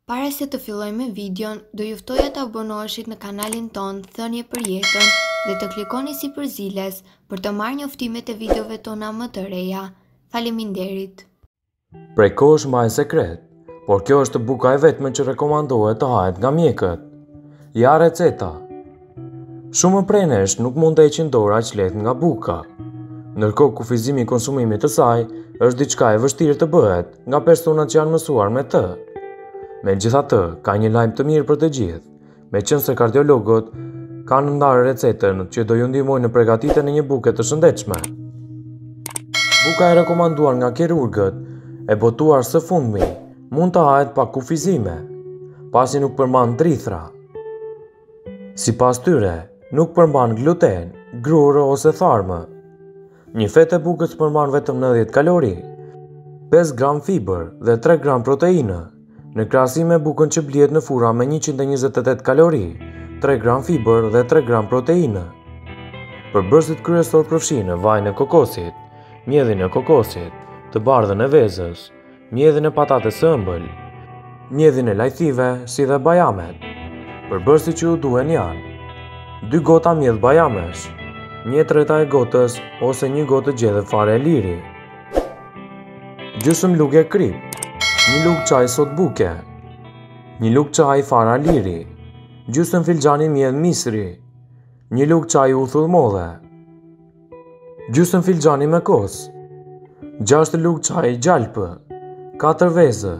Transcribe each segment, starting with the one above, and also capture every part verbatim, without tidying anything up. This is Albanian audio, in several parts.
Para se të fillojmë videon, do juftoja të abonoheshit në kanalin ton Thënie për Jetën dhe të klikoni si përziles për të marrë njoftimet e videove tona më të reja. Faleminderit. Prej kohësh mbaj sekret, por kjo është buka e vetme që rekomandohet të hahet nga mjekët. Ja receta. Shumë prej nesh nuk mund të heqin dorë aq lehtë nga buka. Ndërkohë kufizimi i konsumimit të saj është diçka e vështirë të bëhet nga personat që janë mësuar me të. Megjithatë, ka një lajm të mirë për të gjithë, meqense kardiologët kanë ndarë recetën që do ju ndihmojnë në përgatitjen e një buke të shëndetshme. Buka e rekomanduar nga kirurgët e botuar së fundmi mund të hahet pa kufizime, pasi nuk përmban drithra. Sipas tyre, nuk përmban gluten, grurë ose tharmë. Një fetë e bukës përmban vetëm nëntëdhjetë kalori, pesë gram fiber dhe tre gram proteinë, në krahasim me bukën që blihet në fura me njëqind e njëzet e tetë kalori, tre gram fiber dhe tre gram proteinë. Përbërësit kryesor përfshin vajin e kokosit, mjedhin e kokosit, të bardhën e vezës, mjedhin e patates së ëmbël, mjedhin e lajthive si dhe bajamet. Përbërësit që ju duhen janë dy gota mjedh bajamesh, një treta e gotës ose një gotë gjedhe fare e liri, gjysmë lugë e krip, një lugë çaj sot buke, një lugë çaj fara liri, gjysmë filxhani mjedh misri, një lugë çaj uthull modhe, gjysmë filxhani me kos, gjashtë lugë çaj gjalpë, katër vezë.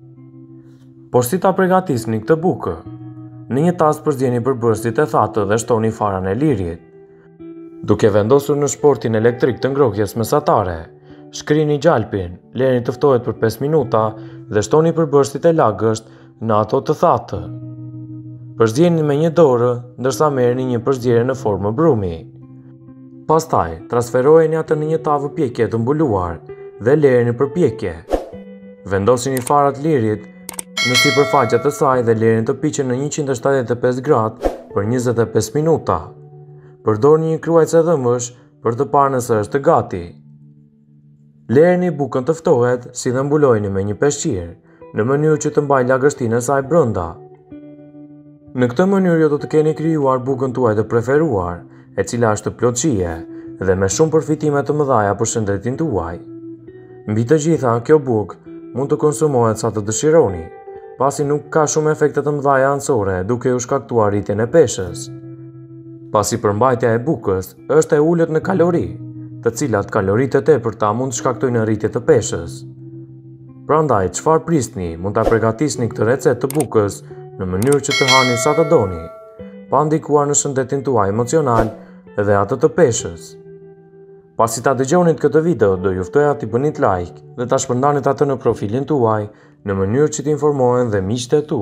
Por si ta përgatisni këtë bukë? Në një tas përzjeni përbërësit e thatë dhe shtoni faran e lirit. Duke vendosur në shportin elektrik të ngrohjes mesatare, shkrini gjalpin, lejeni të ftohet për pesë minuta dhe shtoni përbërësit e lagësht në ato të thatë. Përzjeni me një dorë, ndërsa merrni një përzjerje në formë brumi. Pastaj, transferojeni atë në një tavë pjekje të mbuluar dhe lejeni për pjekje. Vendosini farat lirit në sipërfaqe të saj dhe lejeni të piqen në njëqind e shtatëdhjetë e pesë gradë për njëzet e pesë minuta. Përdorni një kruajtës dhëmësh për të parë nëse është gati. Lejeni bukën të ftohet si dhe mbulojeni me një peshqir në mënyrë që të mbajë lagështinë e saj brenda. Në këtë mënyrë ju do të keni krijuar bukën tuaj të preferuar, e cila është plotësie dhe me shumë përfitime të mëdha për shëndetin tuaj. Mbi të gjitha, kjo bukë mund të konsumohet sa të dëshironi, pasi nuk ka shumë efekte të mëdha anësore duke u shkaktuar rritjen e peshës. Pasi përmbajtja e bukës është e ulët në kalori, të cilat kaloritë e tepërta mund të shkaktojnë rritje të peshës. Prandaj, çfarë prisni, mund ta përgatisni këtë recetë të bukës në mënyrë që të hani sa të doni, pa ndikuar në shëndetin tuaj emocional dhe atë të peshës. Pasi ta dëgjonit këtë video, do ju ftoja t'i bënit like dhe ta shpërndanit atë në profilin tuaj në mënyrë që t'informohen dhe miqtë e tu.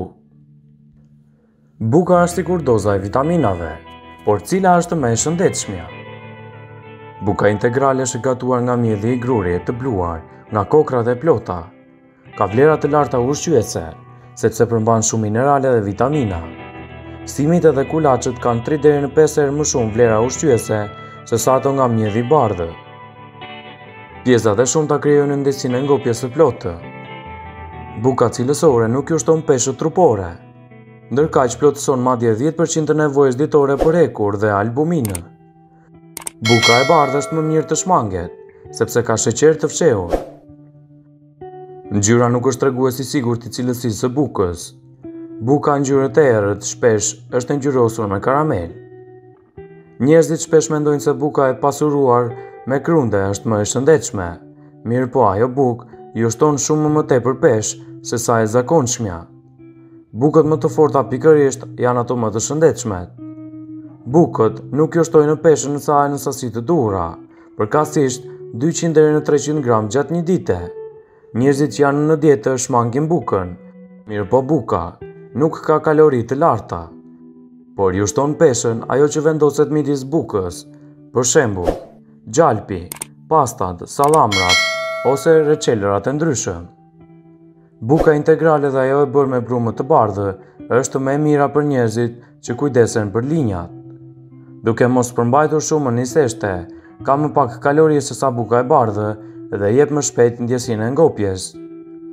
Buka është sikur doza e vitaminave, por cila është më e shëndetshmja? Buka integrale është gatuar nga mjedhi i grurit të bluar, nga kokrat e plota. Ka vlera të larta ushqyese, sepse përmban shumë minerale dhe vitamina. Simit edhe kulaçet kanë tre deri në pesë herë më shumë vlera ushqyese se sa ato nga mjedhi i bardhë. Pjesët e shumta krijojnë ndjesinë e ngopjes së plotë. Buka cilësore nuk ju shton peshët trupore, ndërkaq plotëson madje dhjetë përqind të nevojës ditore për ekur dhe albuminë. Buka e bardhë është më mirë të shmanget, sepse ka sheqer të fshehur. Ngjyra nuk është tregues i sigurt i cilësisë së bukës. Buka ngjyrë të errët shpesh është ngjyrosur me karamel. Njerëzit shpesh mendojnë se buka e pasuruar me krunde është më e shëndetshme, mirë po ajo bukë ju shton shumë më tepër peshë se sa e zakonshmja. Bukët më të forta pikërisht janë ato më të shëndetshmet. Bukët nuk ju shtojnë peshën në saj në sasi të duhura, përkatësisht dyqind deri në treqind gram gjatë një dite. Njerëzit që janë në dietë shmangin bukën, mirë po buka nuk ka kalori të larta, por ju shton peshën ajo që vendoset midis bukës, për shembull, gjalpi, pastat, sallamrat ose reçelërat e ndryshëm. Buka integrale dhe ajo e bërë me brumë të bardhë është më e mira për njerëzit që kujdesen për linjat. Duke mos përmbajtur shumë në niseshte, ka më pak kalori se sa buka e bardhë dhe jep më shpejt ndjesinë e ngopjes.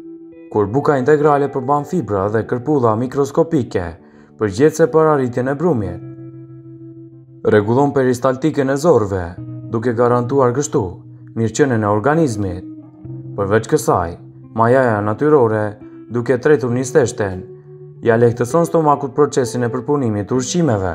kur buka integrale përmban fibra dhe kërpulla mikroskopike përgjithëse për arritjen e brumit. Rregullon peristaltikën e zorëve, duke garantuar kështu mirëqenien e organizmit. Përveç kësaj, majaja natyrore, duke tretur një steshten, ja lehtëson stomakut procesin e përpunimit të ushqimeve.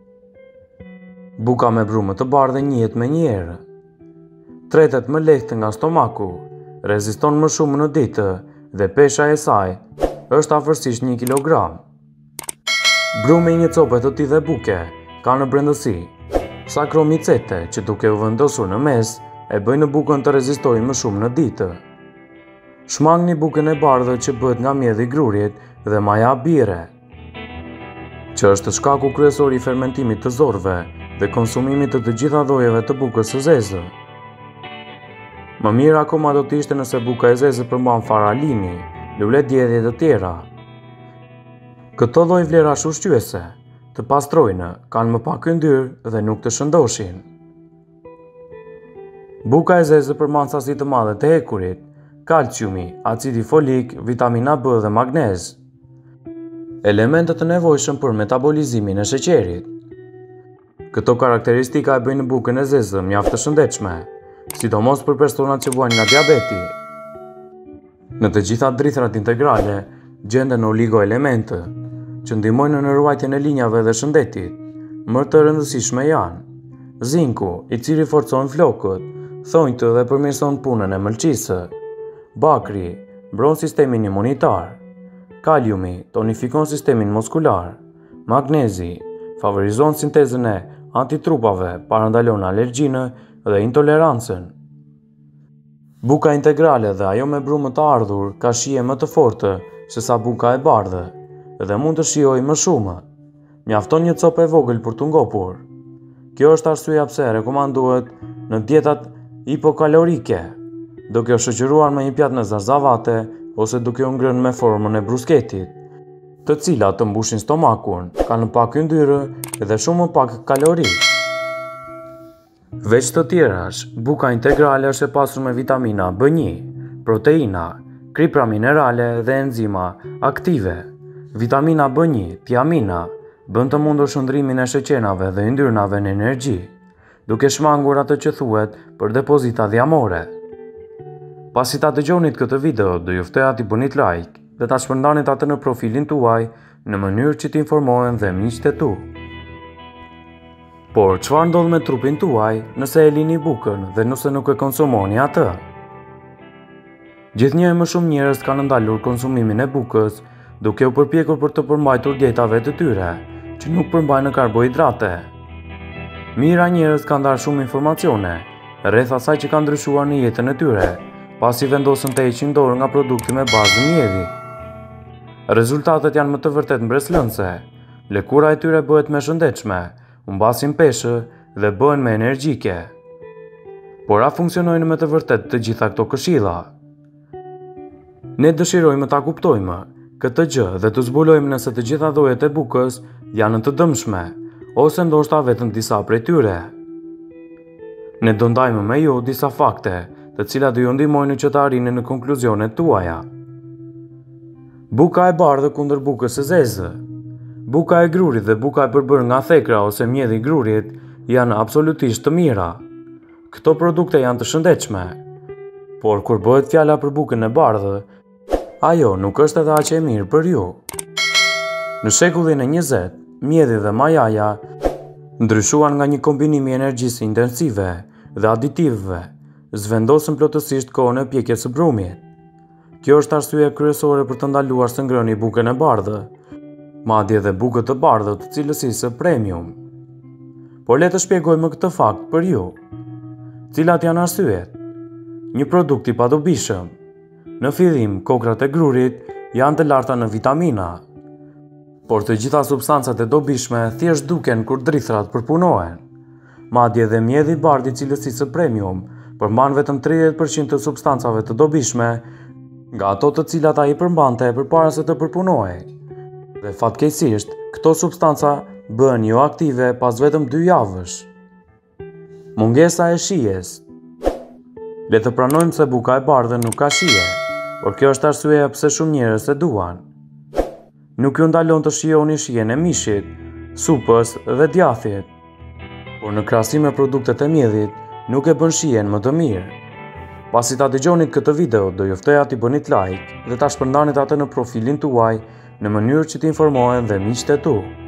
Buka me brumë të bardhë njihet me një erë. Tretet më lehtë nga stomaku, reziston më shumë në ditë dhe pesha e saj është afërsisht një kilogram. Brumi i një cope të tillë buke ka në brendësi sakromicete që duke u vendosur në mes e bëjnë bukën të rezistojë më shumë në ditë. Shmangni bukën e bardhë që bëhet nga mjedhi i grurit dhe maja bire, që është shkaku kryesor i fermentimit të zorëve dhe konsumimit të të gjitha llojeve të bukës së zezë. Më mirë akoma do të ishte nëse buka e zezë përmban fara limi, lule djedhje të tjera. Këto lloj vlerash ushqyese të pastrojnë, kanë më pak yndyrë dhe nuk të shëndoshin. Buka e zezë përmban sasi të madhe të hekurit, kalciumi, acidi folik, vitamina B dhe magnez, elementet të nevojshëm për metabolizimin e sheqerit. Këto karakteristika e bëjnë bukën e zezë mjaft të shëndetshme, sidomos për personat që vuajnë nga diabeti. Në të gjitha drithrat integrale gjenden oligoelementë, që ndihmojnë në ruajtjen e linjave dhe shëndetit. Më të rëndësishme janë zinku, i cili forcon flokët, thonjtë dhe përmirëson punën e mëlçisë, bakri, mbron sistemin imunitar, kaliumi, tonifikon sistemin muskular, magnezi, favorizon sintezën e antitrupave, parandalon alergjinë dhe intolerancën. Buka integrale dhe ajo me brumë të ardhur ka shije më të fortë se sa buka e bardhë dhe mund të shijojë më shumë. Mjafton një copë e vogël për t'u ngopur. Kjo është arsyeja pse rekomandohet në dietat hipokalorike, duke u shoqëruar me një pjatë me zarzavate ose duke u ngrënë me formën e brusketit, të cilat të mbushin stomakun, kanë pak yndyrë dhe shumë më pak kalori. Veç të tjerash, buka integrale është e pasur me vitamina B një, proteina, kripra minerale dhe enzima aktive. Vitamina B një, tiamina, bën të mundur shëndrimin e sheqenave dhe yndyrnave në energji, duke shmangur atë që thuhet për depozita dhjamore. Pasi ta dëgjonit këtë video, do ju ftoj t'i bënit like dhe ta shpërndanit atë në profilin tuaj në mënyrë që t'informohen dhe miqtë e tu. Por çfarë ndodh me trupin tuaj nëse e lini bukën dhe nëse nuk e konsumoni atë? Gjithnjë e më shumë njerëz kanë ndalur konsumimin e bukës, duke u përpjekur për të përmbajtur dietave të tyre, që nuk përmbajnë karbohidrate. Mira njerëz kanë darë shumë informacione rreth asaj që ka ndryshuar në jetën e tyre, pasi vendosën të heqin dorë nga produkte me bazë mjedhi. Rezultatet janë më të vërtet mbreslënse. Lëkura e tyre bëhet më shëndetshme, humbasin peshë dhe bëhen më energjike. Por a funksionojnë me të vërtet të gjitha këto këshilla? Ne dëshirojmë ta kuptojmë këtë gjë dhe të zbulojmë nëse të gjitha llojet e bukës janë të dëmshme, ose ndoshta vetëm disa prej tyre. Ne do ndajmë me ju disa fakte, të cilat do ju ndihmojnë që të arrini në konkluzionet tuaja. Buka e bardhë kundër bukës së zezë. Buka e grurit dhe buka e përbërë nga thekra ose mjedhi i grurit janë absolutisht të mira. Këto produkte janë të shëndetshme, por kur bëhet fjala për bukën e bardhë, ajo nuk është edhe aq e mirë për ju. Në shekullin e njëzet, mjedhi dhe majaja ndryshuan nga një kombinim i energjisë intensive dhe aditivëve, zvendosën plotësisht kohën e pjekjes së brumit. Kjo është arsye kryesore për të ndaluar së ngrëni bukën e bardhë, madje edhe bukët të bardhë të cilësisë premium. Por le të shpjegojmë këtë fakt për ju. Cilat janë arsyet? Një produkt i padobishëm. Në fillim, kokrat e grurit janë të larta në vitamina, por të gjitha substancat e dobishme thjesht duken kur drithrat përpunohen. Madje edhe mjedhi i bardhë i cilësisë premium përmban vetëm tridhjetë përqind të substancave të dobishme nga ato të cilat ai përmbante përpara se të përpunohej. Dhe fatkeqësisht, këto substanca bëhen jo aktive pas vetëm dy javësh. Mungesa e shijes. Le të pranojmë se buka e bardhë nuk ka shije, por kjo është arsyeja pse shumë njerëz e duan. Nuk ju ndalon të shijoni shijen e mishit, supës dhe djathit, por në krahasim me produktet e mjedhit, nuk e bën shijen më të mirë. Pasi ta dëgjonit këtë video, do ju ftoja t'i bënit like dhe ta shpërndanit atë në profilin tuaj në mënyrë që t'informohen dhe miqtë e tu.